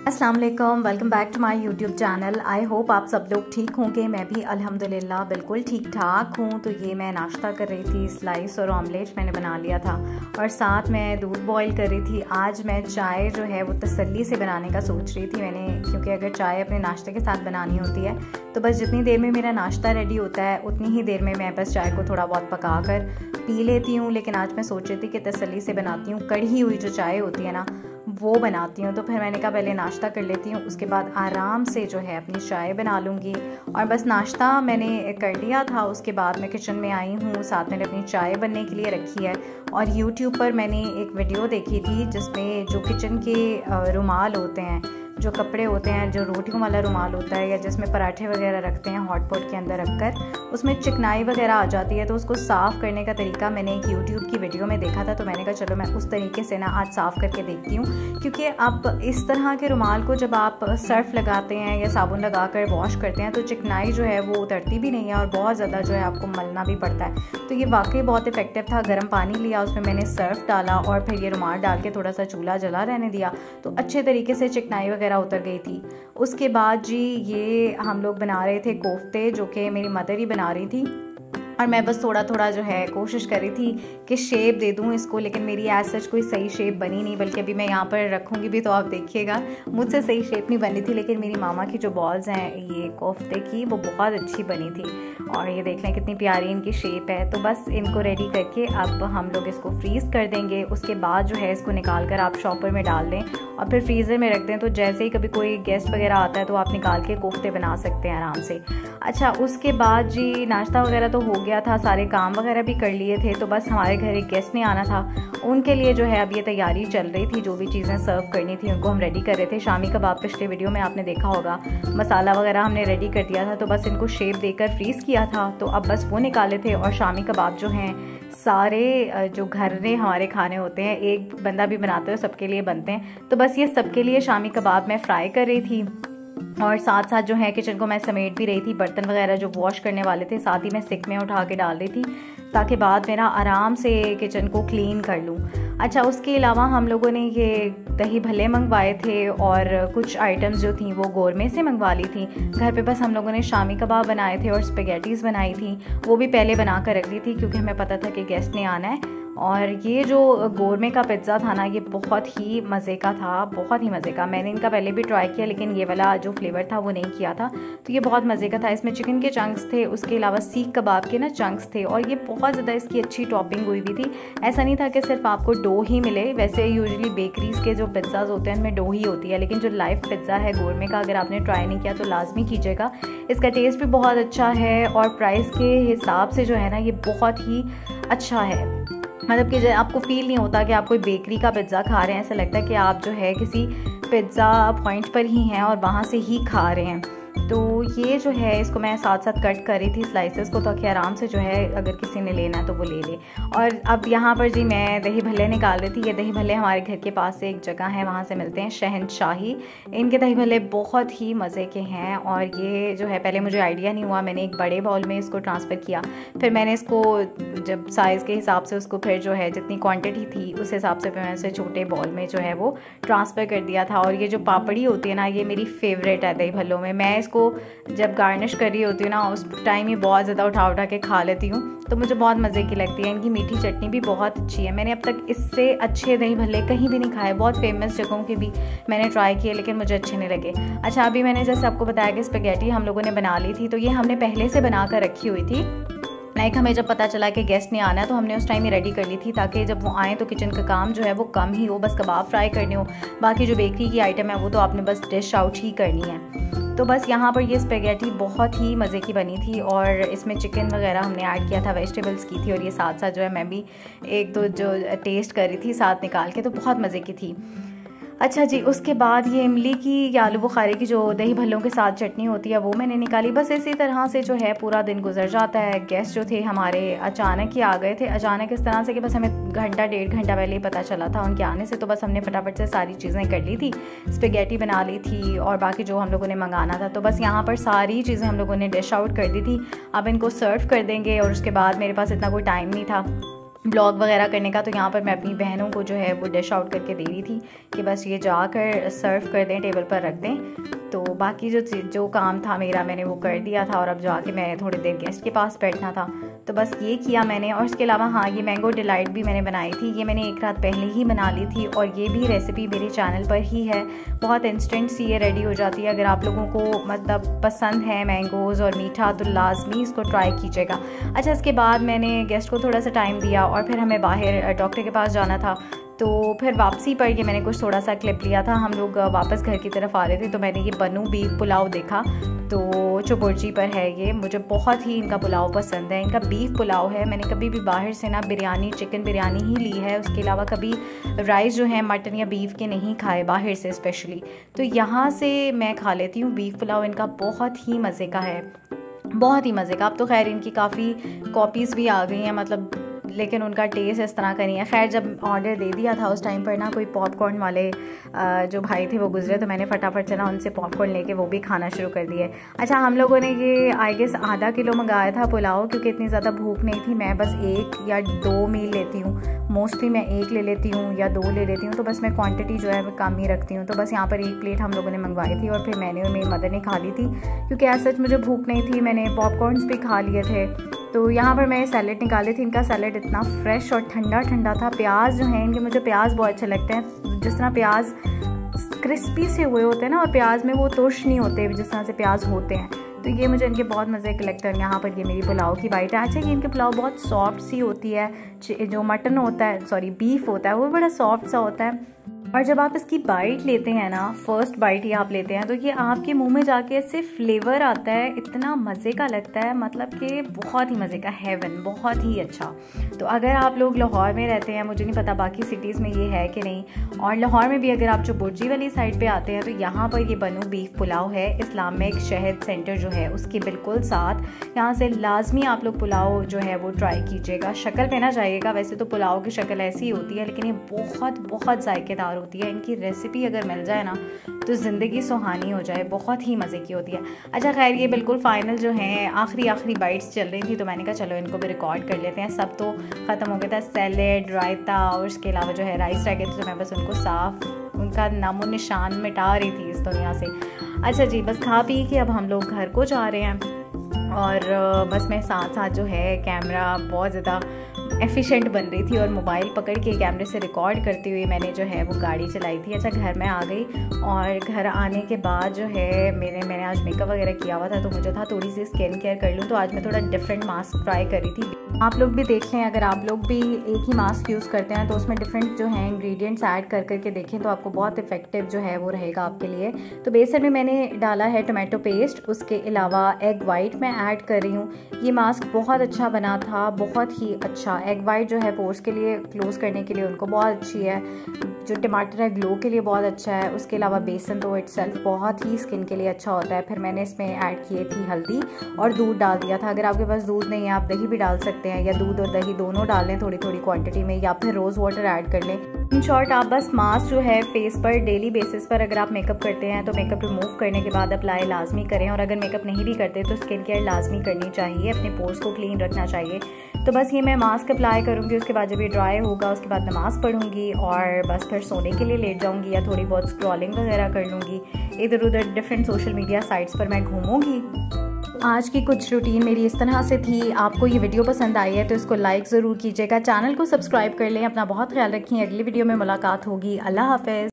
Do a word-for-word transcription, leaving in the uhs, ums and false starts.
अस्सलाम वालेकुम, welcome back to my YouTube channel. I hope आप सब लोग ठीक होंगे। मैं भी अल्हम्दुलिल्लाह बिल्कुल ठीक ठाक हूँ। तो ये मैं नाश्ता कर रही थी, स्लाइस और ऑमलेट मैंने बना लिया था और साथ मैं दूध बॉईल कर रही थी। आज मैं चाय जो है वो तसल्ली से बनाने का सोच रही थी मैंने, क्योंकि अगर चाय अपने नाश्ते के साथ बनानी होती है तो बस जितनी देर में मेरा नाश्ता रेडी होता है उतनी ही देर में मैं बस चाय को थोड़ा बहुत पका कर पी लेती हूँ। लेकिन आज मैं सोच रही थी कि तसल्ली से बनाती हूँ, कढ़ी हुई जो चाय होती है ना वो बनाती हूँ। तो फिर मैंने कहा पहले नाश्ता कर लेती हूँ, उसके बाद आराम से जो है अपनी चाय बना लूँगी। और बस नाश्ता मैंने कर लिया था, उसके बाद मैं किचन में आई हूँ, साथ मैंने अपनी चाय बनने के लिए रखी है। और यूट्यूब पर मैंने एक वीडियो देखी थी जिसमें जो किचन के रुमाल होते हैं, जो कपड़े होते हैं, जो रोटियों वाला रुमाल होता है या जिसमें पराठे वगैरह रखते हैं हॉट पॉट के अंदर रखकर, उसमें चिकनाई वगैरह आ जाती है। तो उसको साफ़ करने का तरीका मैंने एक यूट्यूब की वीडियो में देखा था। तो मैंने कहा चलो मैं उस तरीके से ना आज साफ़ करके देखती हूँ, क्योंकि आप इस तरह के रुमाल को जब आप सर्फ लगाते हैं या साबुन लगा कर वॉश करते हैं तो चिकनाई जो है वो उतरती भी नहीं है और बहुत ज़्यादा जो है आपको मलना भी पड़ता है। तो ये वाकई बहुत इफेक्टिव था। गर्म पानी लिया, उसमें मैंने सर्फ डाला और फिर ये रुमाल डाल के थोड़ा सा चूल्हा जला रहने दिया तो अच्छे तरीके से चिकनाई वगैरह उतर गई थी। उसके बाद जी ये हम लोग बना रहे थे कोफ्ते, जो कि मेरी मदर ही बना रही थी और मैं बस थोड़ा थोड़ा जो है कोशिश कर रही थी कि शेप दे दूं इसको, लेकिन मेरी एज सच कोई सही शेप बनी नहीं। बल्कि अभी मैं यहाँ पर रखूँगी भी तो आप देखिएगा मुझसे सही शेप नहीं बनी थी। लेकिन मेरी मामा की जो बॉल्स हैं ये कोफ्ते की वो बहुत अच्छी बनी थी और ये देख लें कितनी प्यारी इनकी शेप है। तो बस इनको रेडी करके अब हम लोग इसको फ्रीज़ कर देंगे। उसके बाद जो है इसको निकाल कर आप शॉपर में डाल दें और फिर फ्रीज़र में रख दें। तो जैसे ही कभी कोई गेस्ट वगैरह आता है तो आप निकाल के कोफ्ते बना सकते हैं आराम से। अच्छा, उसके बाद जी नाश्ता वगैरह तो हो गया था, सारे काम वगैरह भी कर लिए थे। तो बस हमारे घर एक गेस्ट ने आना था, उनके लिए जो है अब ये तैयारी चल रही थी। जो भी चीज़ें सर्व करनी थी उनको हम रेडी कर रहे थे। शामी कबाब पिछले वीडियो में आपने देखा होगा, मसाला वगैरह हमने रेडी कर दिया था। तो बस इनको शेप देकर फ्रीज़ किया था, तो अब बस वो निकाले थे। और शामी कबाब जो हैं सारे जो घर में हमारे खाने होते हैं, एक बंदा भी बनाते हैं सबके लिए बनते हैं। तो बस ये सबके लिए शामी कबाब मैं फ्राई कर रही थी और साथ साथ जो है किचन को मैं समेट भी रही थी। बर्तन वगैरह जो वॉश करने वाले थे साथ ही मैं सिंक में उठा के डाल रही थी ताकि बाद मेरा आराम से किचन को क्लीन कर लूँ। अच्छा, उसके अलावा हम लोगों ने ये दही भल्ले मंगवाए थे और कुछ आइटम्स जो थी वो गोरमे से मंगवा ली थी। घर पे बस हम लोगों ने शामी कबाब बनाए थे और स्पेगेटीज़ बनाई थी, वो भी पहले बना कर रख ली थी क्योंकि हमें पता था कि गेस्ट ने आना है। और ये जो गोरमे का पिज़्ज़ा था ना ये बहुत ही मज़े का था, बहुत ही मज़े का। मैंने इनका पहले भी ट्राई किया लेकिन ये वाला जो फ्लेवर था वो नहीं किया था। तो ये बहुत मज़े का था। इसमें चिकन के चंक्स थे, उसके अलावा सीख कबाब के ना चंक्स थे और ये बहुत ज़्यादा इसकी अच्छी टॉपिंग हुई भी थी। ऐसा नहीं था कि सिर्फ आपको डो ही मिले। वैसे यूजुअली बेकरीज़ के जो पिज़्ज़ाज़ होते हैं उनमें डो ही होती है, लेकिन जो लाइव पिज़्ज़ा है गोरमे का अगर आपने ट्राई नहीं किया तो लाजमी कीजिएगा। इसका टेस्ट भी बहुत अच्छा है और प्राइस के हिसाब से जो है ना ये बहुत ही अच्छा है। मतलब कि आपको फील नहीं होता कि आप कोई बेकरी का पिज़्ज़ा खा रहे हैं, ऐसा लगता है कि आप जो है किसी पिज़्ज़ा पॉइंट पर ही हैं और वहाँ से ही खा रहे हैं। तो ये जो है इसको मैं साथ साथ कट कर रही थी स्लाइसेस को, ताकि आराम से जो है अगर किसी ने लेना तो वो ले ले। और अब यहाँ पर जी मैं दही भल्ले निकाल रही थी। ये दही भल्ले हमारे घर के पास से एक जगह है, वहाँ से मिलते हैं, शहनशाही। इनके दही भल्ले बहुत ही मज़े के हैं और ये जो है पहले मुझे आइडिया नहीं हुआ, मैंने एक बड़े बाउल में इसको ट्रांसफ़र किया। फिर मैंने इसको जब साइज़ के हिसाब से उसको फिर जो है जितनी क्वान्टिटी थी उस हिसाब से फिर मैंने उसे छोटे बाउल में जो है वो ट्रांसफ़र कर दिया था। और ये जो पापड़ी होती है ना ये मेरी फेवरेट है दही भल्लों में। मैं इसको जब गार्निश कर रही होती हूँ ना उस टाइम ही बहुत ज़्यादा उठा उठा के खा लेती हूँ, तो मुझे बहुत मज़े की लगती है। इनकी मीठी चटनी भी बहुत अच्छी है। मैंने अब तक इससे अच्छे दही भल्ले कहीं भी नहीं खाए। बहुत फेमस जगहों के भी मैंने ट्राई किए लेकिन मुझे अच्छे नहीं लगे। अच्छा, अभी मैंने जैसे आपको बताया कि स्पेगेटी हम लोगों ने बना ली थी, तो ये हमने पहले से बना कर रखी हुई थी। लाइक हमें जब पता चला कि गेस्ट ने आना है तो हमने उस टाइम ही रेडी कर ली थी ताकि जब वो आएँ तो किचन का काम जो है वो कम ही हो, बस कबाब फ्राई करने हो। बाकी जो बेकरी की आइटम है वो तो आपने बस डिश आउट ही करनी है। तो बस यहाँ पर ये स्पेगेटी बहुत ही मज़े की बनी थी और इसमें चिकन वगैरह हमने ऐड किया था, वेजिटेबल्स की थी। और ये साथ साथ जो है मैं भी एक दो जो टेस्ट कर रही थी साथ निकाल के, तो बहुत मज़े की थी। अच्छा जी, उसके बाद ये इमली की या आलू बुखारे की जो दही भल्लों के साथ चटनी होती है वो मैंने निकाली। बस इसी तरह से जो है पूरा दिन गुजर जाता है। गेस्ट जो थे हमारे अचानक ही आ गए थे, अचानक इस तरह से कि बस हमें घंटा डेढ़ घंटा पहले ही पता चला था उनके आने से। तो बस हमने फटाफट से सारी चीज़ें कर ली थी, स्पेगेटी बना ली थी और बाकी जो हम लोगों ने मंगाना था। तो बस यहाँ पर सारी चीज़ें हम लोगों ने डिश आउट कर दी थी। अब इनको सर्व कर देंगे और उसके बाद मेरे पास इतना कोई टाइम नहीं था, ब्लॉग वगैरह करने का। तो यहाँ पर मैं अपनी बहनों को जो है वो डिश आउट करके दे रही थी कि बस ये जाकर सर्व कर दें, टेबल पर रख दें। तो बाकी जो जो काम था मेरा मैंने वो कर दिया था, और अब जाके मैं थोड़ी देर गेस्ट के पास बैठना था, तो बस ये किया मैंने। और इसके अलावा हाँ, ये मैंगो डिलाइट भी मैंने बनाई थी, ये मैंने एक रात पहले ही बना ली थी, और ये भी रेसिपी मेरे चैनल पर ही है। बहुत इंस्टेंट सी ये रेडी हो जाती है। अगर आप लोगों को मतलब पसंद है मैंगोज़ और मीठा तो लाजमी इसको ट्राई कीजिएगा। अच्छा, इसके बाद मैंने गेस्ट को थोड़ा सा टाइम दिया और फिर हमें बाहर डॉक्टर के पास जाना था। तो फिर वापसी पर ये मैंने कुछ थोड़ा सा क्लिप लिया था। हम लोग वापस घर की तरफ आ रहे थे तो मैंने ये बनू बीफ पुलाव देखा, तो चुबुर्जी पर है ये। मुझे बहुत ही इनका पुलाव पसंद है, इनका बीफ पुलाव है। मैंने कभी भी बाहर से ना बिरयानी, चिकन बिरयानी ही ली है, उसके अलावा कभी राइस जो है मटन या बीफ के नहीं खाए बाहर से स्पेशली। तो यहाँ से मैं खा लेती हूँ बीफ पुलाव। इनका बहुत ही मज़े का है, बहुत ही मज़े का। अब तो खैर इनकी काफ़ी कॉपीज़ भी आ गई हैं मतलब, लेकिन उनका टेस्ट इस तरह का नहीं है। खैर जब ऑर्डर दे दिया था उस टाइम पर ना कोई पॉपकॉर्न वाले जो भाई थे वो गुजरे, तो मैंने फटाफट से ना उनसे पॉपकॉर्न लेके वो भी खाना शुरू कर दिए। अच्छा, हम लोगों ने ये आई गेस आधा किलो मंगाया था पुलाव, क्योंकि इतनी ज़्यादा भूख नहीं थी। मैं बस एक या दो मील लेती हूँ, मोस्टली मैं एक ले लेती हूँ या दो ले लेती हूँ, तो बस मैं क्वांटिटी जो है वो कम ही रखती हूँ। तो बस यहाँ पर एक प्लेट हम लोगों ने मंगवाई थी और फिर मैंने और मेरी मदर ने खा ली थी, क्योंकि आज सच मुझे भूख नहीं थी। मैंने पॉपकॉर्न्स भी खा लिए थे। तो यहाँ पर मैं सैलेड निकाली थी। इनका सैलेड इतना फ्रेश और ठंडा ठंडा था। प्याज जो हैं इनके, मुझे प्याज बहुत अच्छे लगते हैं। जिस तरह प्याज क्रिस्पी से हुए होते हैं ना, और प्याज में वो तुर्श नहीं होते जिस तरह से प्याज होते हैं, तो ये मुझे इनके बहुत मज़े के लगते हैं। यहाँ पर ये मेरी पुलाव की बाइट है। अच्छा, ये इनके पुलाव बहुत सॉफ्ट सी होती है। जो मटन होता है, सॉरी बीफ होता है, वो बड़ा सॉफ्ट सा होता है। और जब आप इसकी बाइट लेते हैं ना, फर्स्ट बाइट ही आप लेते हैं, तो ये आपके मुंह में जाके ऐसे फ्लेवर आता है, इतना मज़े का लगता है, मतलब कि बहुत ही मज़े का, हेवन, बहुत ही अच्छा। तो अगर आप लोग लाहौर में रहते हैं, मुझे नहीं पता बाकी सिटीज़ में ये है कि नहीं, और लाहौर में भी अगर आप चुबुर्जी वाली साइड पे आते हैं, तो यहाँ पर ये बनू बीफ पुलाव है। इस्लाम में एक शहद सेंटर जो है उसके बिल्कुल साथ, यहाँ से लाजमी आप लोग पुलाव जो है वो ट्राई कीजिएगा। शक्ल पे ना जाइएगा, वैसे तो पुलाव की शक्ल ऐसी ही होती है, लेकिन ये बहुत बहुत जायकेदार होती है। इनकी रेसिपी अगर मिल जाए ना तो ज़िंदगी सुहानी हो जाए, बहुत ही मज़े की होती है। अच्छा खैर, ये बिल्कुल फ़ाइनल जो हैं आखिरी आखिरी बाइट्स चल रही थी, तो मैंने कहा चलो इनको भी रिकॉर्ड कर लेते हैं। सब तो ख़त्म हो गया था, सैलेड, रायता और उसके अलावा जो है राइस रह गए थे, तो मैं बस उनको साफ़, उनका नामो निशान मिटा रही थी इस दुनिया से। अच्छा जी, बस खा पी के अब हम लोग घर को जा रहे हैं, और बस मैं साथ साथ जो है कैमरा बहुत ज़्यादा एफिशिएंट बन रही थी, और मोबाइल पकड़ के कैमरे से रिकॉर्ड करते हुए मैंने जो है वो गाड़ी चलाई थी। अच्छा, घर में आ गई, और घर आने के बाद जो है मेरे मैंने आज मेकअप वगैरह किया हुआ था, तो मुझे था थोड़ी सी स्किन केयर कर लूँ, तो आज मैं थोड़ा डिफरेंट मास्क ट्राई कर रही थी। आप लोग भी देख लें, अगर आप लोग भी एक ही मास्क यूज़ करते हैं तो उसमें डिफरेंट जो है इंग्रेडिएंट्स ऐड कर करके देखें, तो आपको बहुत इफेक्टिव जो है वो रहेगा आपके लिए। तो बेसन में मैंने डाला है टोमेटो पेस्ट, उसके अलावा एग वाइट मैं ऐड कर रही हूँ। ये मास्क बहुत अच्छा बना था, बहुत ही अच्छा। एग वाइट जो है पोर्स के लिए क्लोज करने के लिए उनको बहुत अच्छी है, जो टमाटर है ग्लो के लिए बहुत अच्छा है। उसके अलावा बेसन तो इटसेल्फ बहुत ही स्किन के लिए अच्छा होता है। फिर मैंने इसमें ऐड किए थी हल्दी और दूध डाल दिया था। अगर आपके पास दूध नहीं है, आप दही भी डाल सकते हैं, या दूध और दही दोनों डाल लें थोड़ी थोड़ी क्वांटिटी में, या फिर रोज़ वाटर ऐड कर लें। इन शॉर्ट, आप बस मास्क जो है फेस पर डेली बेसिस पर अगर आप मेकअप करते हैं तो मेकअप रिमूव करने के बाद अप्लाई लाजमी करें, और अगर मेकअप नहीं भी करते तो स्किन केयर लाजमी करनी चाहिए, अपने पोर्स को क्लीन रखना चाहिए। तो बस ये मैं मास्क अप्लाई करूँगी, उसके बाद जब ये ड्राई होगा उसके बाद नमाज़ पढ़ूँगी, और बस फिर सोने के लिए लेट जाऊँगी, या थोड़ी बहुत स्क्रॉलिंग वगैरह कर लूँगी, इधर उधर डिफरेंट सोशल मीडिया साइट्स पर मैं घूमूँगी। आज की कुछ रूटीन मेरी इस तरह से थी। आपको ये वीडियो पसंद आई है तो इसको लाइक ज़रूर कीजिएगा, चैनल को सब्सक्राइब कर लें। अपना बहुत ख्याल रखिए, अगली वीडियो में मुलाकात होगी। अल्लाह हाफ़िज़।